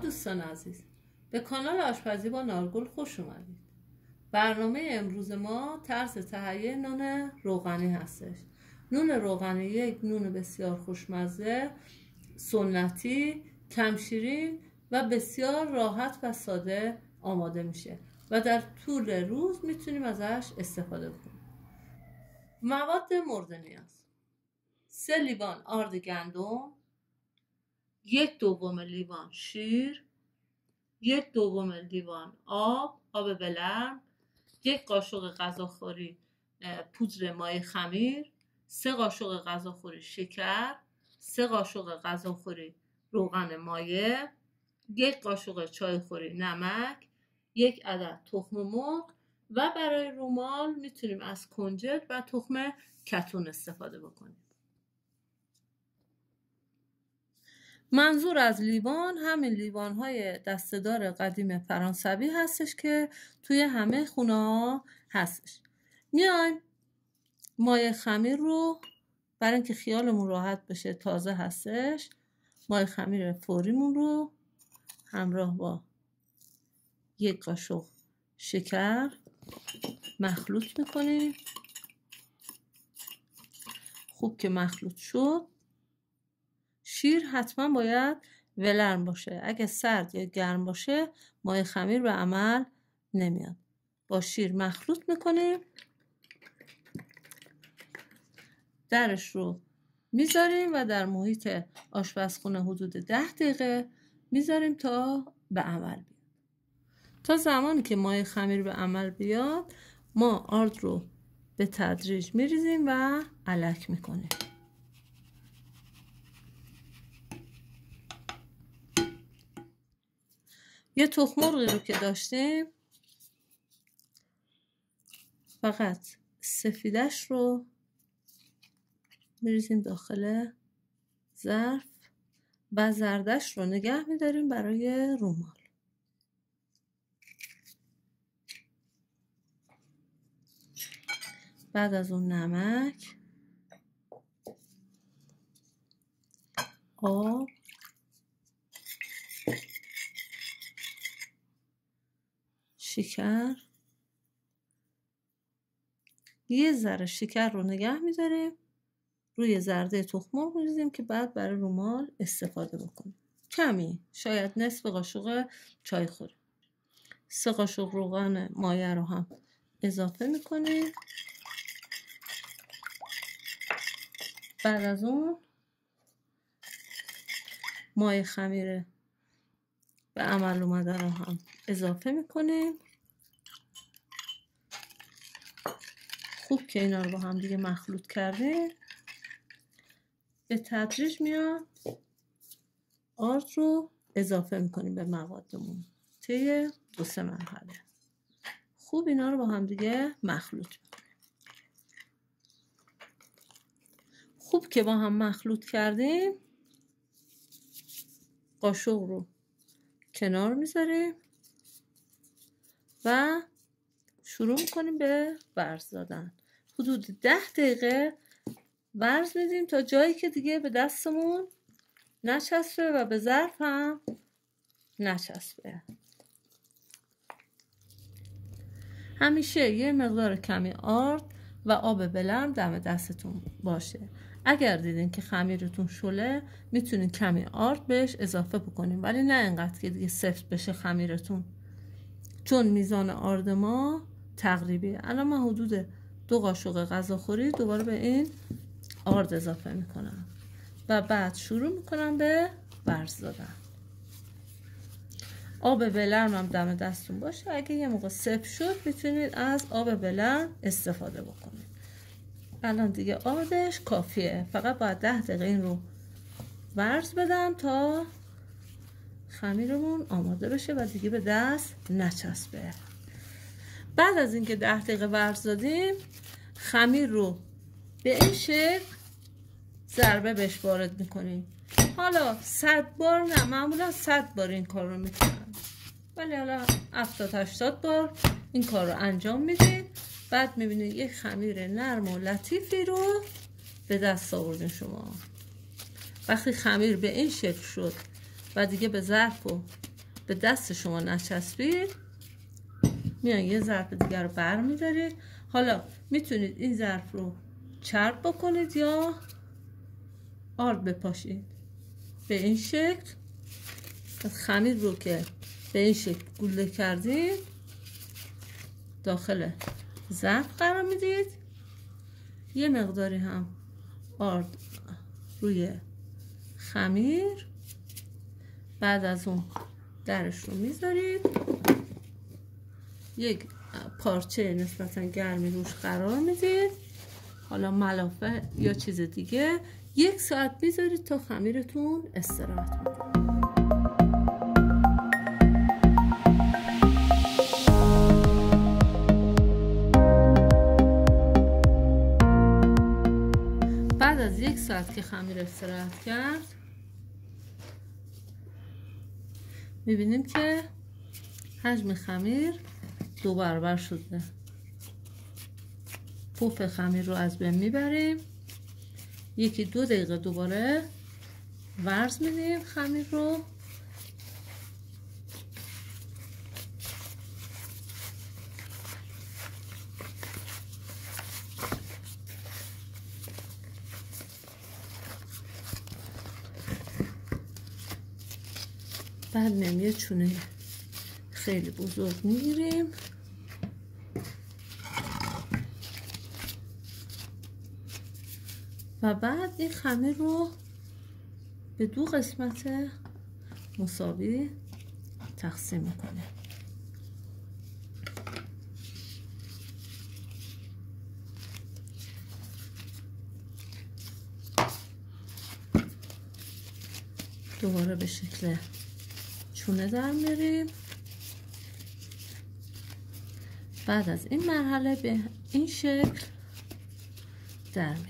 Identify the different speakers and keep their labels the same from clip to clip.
Speaker 1: دوستان عزیز، به کانال آشپزی با نارگل خوش اومدید. برنامه امروز ما طرز تهیه نون روغنی هستش. نون روغنی یک نون بسیار خوشمزه، سنتی، کم شیرین و بسیار راحت و ساده آماده میشه و در طول روز میتونیم ازش استفاده کنیم. مواد مورد نیاز: 3 لیوان آرد گندم، 1/2 لیوان شیر، 1/2 لیوان آب ولرم، 1 قاشق غذاخوری پودر مای خمیر، 3 قاشق غذاخوری شکر، 3 قاشق غذاخوری روغن مایه، 1 قاشق چایخوری نمک، 1 عدد تخم مرغ و برای رومال میتونیم از کنجد و تخم کتون استفاده بکنیم. منظور از لیوان همین لیوان‌های دسته‌دار قدیم فرانسوی هستش که توی همه خونه‌ها هستش. میایم مایه خمیر رو برای اینکه خیالمون راحت بشه تازه هستش، مایه خمیر فوریمون رو همراه با 1 قاشق شکر مخلوط میکنیم. خوب که مخلوط شد، شیر حتما باید ولرم باشه. اگه سرد یا گرم باشه مایه خمیر به عمل نمیاد. با شیر مخلوط میکنیم، درش رو میذاریم و در محیط آشپزخونه حدود 10 دقیقه میذاریم تا به عمل بیاد. تا زمانی که مایه خمیر به عمل بیاد ما آرد رو به تدریج میریزیم و الک میکنیم. یه تخم مرغی رو که داشتیم فقط سفیدش رو میریزیم داخل ظرف و زردش رو نگه میداریم برای رومال. بعد از اون نمک، آب، شکر، یه ذره شکر رو نگه میداریم روی زرده تخم مرغ میریزیم که بعد برای رومال استفاده بکنیم. کمی، شاید نصف قاشق چای خوری. 3 قاشق روغن مایه رو هم اضافه میکنیم. بعد از اون مایه خمیر به عمل اومده رو هم اضافه میکنیم. خوب که اینا رو با هم دیگه مخلوط کردیم، به تدریج میاد آرد رو اضافه میکنیم به موادمون طی 2-3 مرحله. خوب اینا رو با هم دیگه مخلوط میکنیم. خوب که با هم مخلوط کردیم قاشق رو کنار میذاریم و شروع میکنیم به ورز دادن. حدود 10 دقیقه ورز میدیم تا جایی که دیگه به دستمون نچسبه و به ظرف هم نچسبه. همیشه یه مقدار کمی آرد و آب ولرم دم دستتون باشه. اگر دیدین که خمیرتون شله میتونین کمی آرد بهش اضافه بکنین، ولی نه اینقدر که دیگه سفت بشه خمیرتون، چون میزان آرد ما تقریبی. الان من حدود 2 قاشق غذاخوری دوباره به این آرد اضافه میکنم و بعد شروع میکنم به ورز دادن. آب ولرم هم دم دستون باشه. اگه یه موقع سفت شد میتونید از آب ولرم استفاده بکنید. الان دیگه آردش کافیه، فقط باید 10 دقیقه این رو ورز بدم تا خمیرمون آماده بشه و دیگه به دست نچسبه. بعد از اینکه 10 دقیقه ورز دادیم خمیر رو به این شکل ضربه بهش وارد میکنیم. حالا 100 بار نه، معمولا 100 بار این کار رو میکنن، ولی حالا 70-80 بار این کار رو انجام میدین. بعد میبینید یک خمیر نرم و لطیفی رو به دست آوردین شما. وقتی خمیر به این شکل شد و دیگه به ظرف و به دست شما نچسبید، میان یه ظرف دیگر رو بر میدارید. حالا میتونید این ظرف رو چرب بکنید یا آرد بپاشید. به این شکل خمیر رو که به این شکل گوله کردید داخل ظرف قرار میدید. یه مقداری هم آرد روی خمیر، بعد از اون درش رو میذارید. یک پارچه نسبتا گرمی روش قرار میدید، حالا ملافه یا چیز دیگه. 1 ساعت میذارید تا خمیرتون استراحت بکنه. بعد از 1 ساعت که خمیر استراحت کرد میبینیم که حجم خمیر 2 برابر شده. پف خمیر رو از بین میبریم. 1-2 دقیقه دوباره ورز میدیم خمیر رو. بعد میام یه چونه خیلی بزرگ میگیریم، و بعد این خمیر رو به 2 قسمت مساوی تقسیم میکنیم. دوباره به شکل چونه در میاریم. بعد از این مرحله به این شکل در میاریم.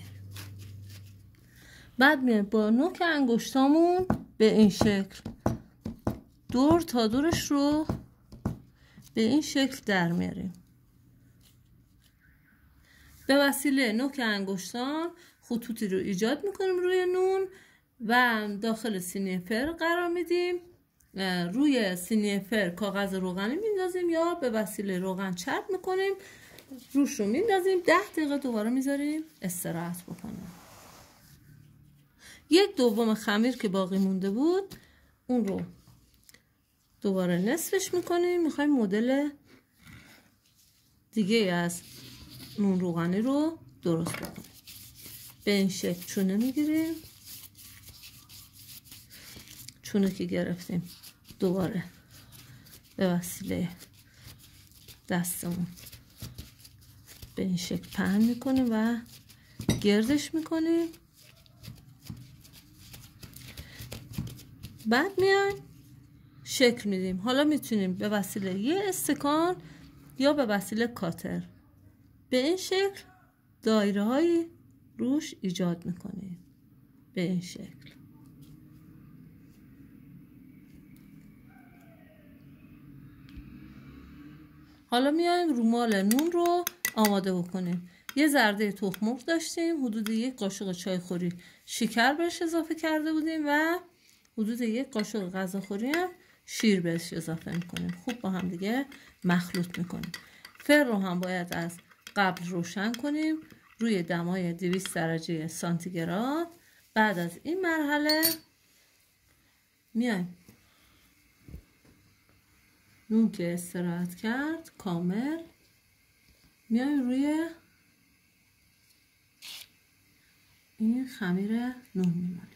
Speaker 1: بعد میایم با نوک انگشتامون به این شکل دور تا دورش رو به این شکل در میاریم. به وسیله نوک انگشتان خطوطی رو ایجاد میکنیم روی نون و داخل سینی فر قرار میدیم. روی سینی فر کاغذ روغنی میندازیم یا به وسیله روغن چرب میکنیم، روش رو میندازیم. 10 دقیقه دوباره میذاریم استراحت بکنه. 1/2 خمیر که باقی مونده بود اون رو دوباره نصفش میکنیم. میخوایم مدل دیگه از نون روغنی رو درست بکنیم. به این شکل چونه میگیریم. چونه که گرفتیم دوباره به وسیله دستمون به این شکل پهن میکنیم و گردش میکنیم. بعد میایم شکل میدیم. حالا میتونیم به وسیله یه استکان یا به وسیله کاتر به این شکل دایره هایی روش ایجاد میکنیم. به این شکل. حالا میایم رومال نون رو آماده بکنیم. یه زرده تخم مرغ داشتیم، حدود 1 قاشق چایخوری شکر بهش اضافه کرده بودیم و حدود 1 قاشق غذاخوری هم شیر بهش اضافه میکنیم. خوب با هم دیگه مخلوط میکنیم. فر رو هم باید از قبل روشن کنیم روی دمای 200 درجه سانتیگراد. بعد از این مرحله میایم نون که استراحت کرد کامل میایم روی این خمیر نون میمالیم.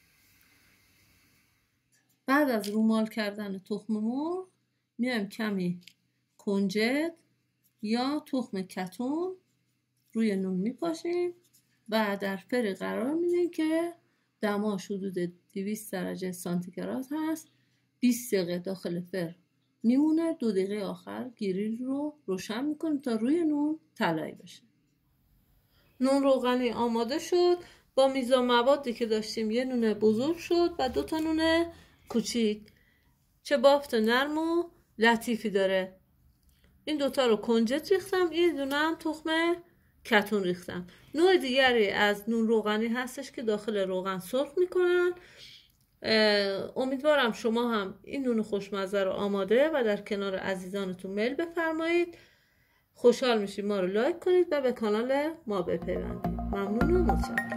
Speaker 1: بعد از رومال کردن تخم مرغ میایم کمی کنجد یا تخم کتون روی نون میپاشیم و در فر قرار میدیم که دماش حدود 200 درجه سانتیگراد هست. 20 دقیقه داخل فر میمونه. 2 دقیقه آخر گریل رو روشن میکنیم تا روی نون طلایی بشه. نون روغنی آماده شد. با میزان موادی که داشتیم یه نون بزرگ شد و 2 تا نون کوچیک. چه بافت نرم و لطیفی داره. این 2 تا رو کنجد ریختم، این دونه هم تخم کتون ریختم. نوع دیگری از نون روغنی هستش که داخل روغن سرخ میکنن. امیدوارم شما هم این نون خوشمزه رو آماده و در کنار عزیزانتون میل بفرمایید. خوشحال میشیم ما رو لایک کنید و به کانال ما بپیوندید. ممنون و متشکرم.